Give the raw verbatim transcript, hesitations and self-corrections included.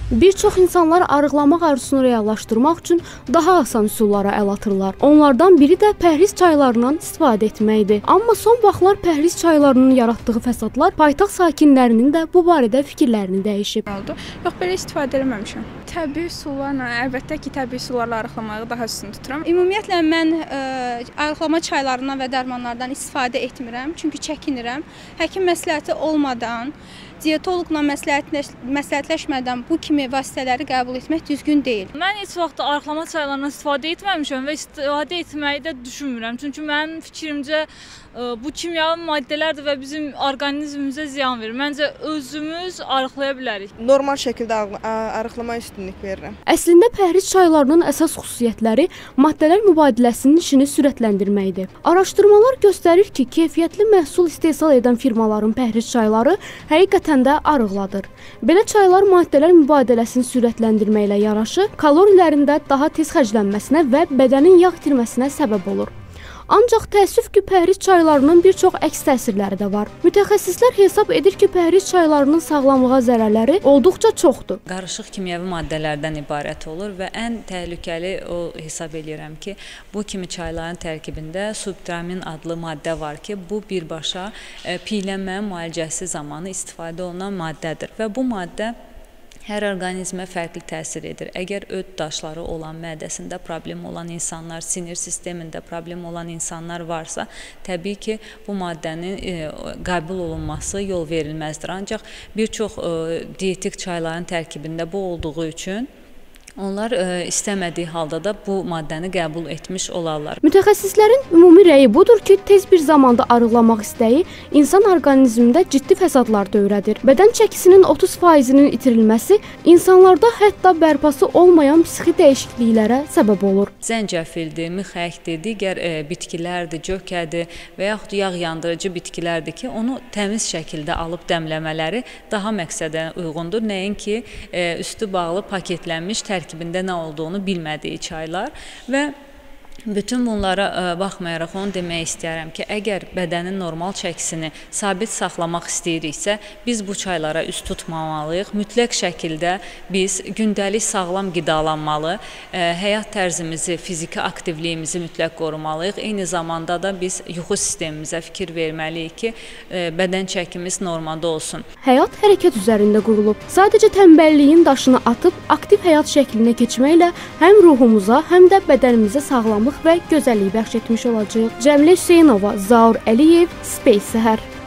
Bir çox insanlar arıqlamaq arzusunu reallaşdırmaq üçün daha asan üsullara əl atırlar. Onlardan biri də pəhriz çaylarından istifadə etməkdir. Amma son vaxtlar pəhriz çaylarının yaratdığı fəsadlar paytaxt sakinlərinin də bu barədə fikirlərini dəyişib. Oldu. Yox, belə istifadə etməmişəm. Təbii üsullarla, əlbəttə ki, təbii üsullarla arıqlamağı daha üstün tuturam. Ümumiyyətlə mən ə, arıqlama çaylarından və dərmanlardan istifadə etmirəm, çünki çəkinirəm. Həkim məsləhəti olmadan, diyetoloqla məsləhətləş məsləhətləşmədən bu kimi vasitələri qəbul etmək düzgün deyil. Mən heç vaxt arıqlama çaylarından istifadə etməmişəm və istifadə etməyi də düşünmürəm. Çünki mənim fikrimcə bu kimyəvi maddələrdir və bizim orqanizmimizə ziyan verir. Məncə özümüz arıqlaya bilərik. Normal şəkildə arıqlamaya üstünlük verirəm. Əslində pəhriz çaylarının əsas xüsusiyyətləri maddələr mübadiləsinin işini sürətləndirməkdir. Araşdırmalar göstərir ki, keyfiyyətli məhsul istehsal edən firmaların pəhriz çayları həqiqətən də arıqladır. Belə çaylar maddələr mübadiləsini sürətləndirməklə yanaşı, kalorilərində daha tez xərclənməsinə və bədənin yağ itirməsinə səbəb olur. Ancaq təəssüf ki, pəhriz çaylarının bir çox əks təsirləri də var. Mütəxəssislər hesab edir ki, pəhriz çaylarının sağlamlığa zərərləri olduqca çoxdur. Qarışıq kimyəvi maddələrdən ibarət olur və ən təhlükəli o hesab edirəm ki, bu kimi çayların tərkibində subtramin adlı maddə var ki, bu birbaşa piylənmə müalicəsi zamanı istifadə olunan maddədir və bu maddə hər orqanizmə fərqli təsir edir. Əgər öd daşları olan, mədəsində problem olan insanlar, sinir sistemində problem olan insanlar varsa, təbii ki, bu maddənin e, qəbul olunması yol verilməzdir. Ancaq bir çox e, dietik çayların tərkibində bu olduğu üçün onlar ə, istəmədiyi halda da bu maddəni qəbul etmiş olarlar. Mütəxəssislərin ümumi rəyi budur ki, tez bir zamanda arıqlamaq istəyi insan orqanizmində ciddi fəsadlar törədir. Bədən çəkisinin otuz faizinin itirilməsi insanlarda hətta bərpası olmayan psixi dəyişikliklərə səbəb olur. Zəncəfildir, mixəkdir, digər ə, bitkilərdir, cökədir və yaxud yağ yandırıcı bitkilərdir ki, onu təmiz şəkildə alıb dəmləmələri daha məqsədə uyğundur. Nəinki ə, üstü bağlı paketlənmiş tərkib tərkibində nə olduğunu bilmədiyi çaylar və bütün bunlara ə, baxmayaraq onu demək istəyərəm ki, əgər bədənin normal çəkisini sabit saxlamaq istəyiriksə, biz bu çaylara üst tutmamalıyıq. Mütləq şəkildə biz gündəlik sağlam qidalanmalı, ə, həyat tərzimizi, fiziki aktivliyimizi mütləq qorumalıyıq. Eyni zamanda da biz yuxu sistemimizə fikir verməliyik ki, ə, bədən çəkimiz normada olsun. Həyat hərəkət üzərində qurulub. Sadəcə tənbəlliyin daşını atıb aktiv həyat şəklinə keçməklə həm ruhumuza, həm də bədənimizə sağlamlıq və gözəllik bəxş etmiş olacaq. Cəmilə Hüseynova, Zaur Əliyev, Space Səhər.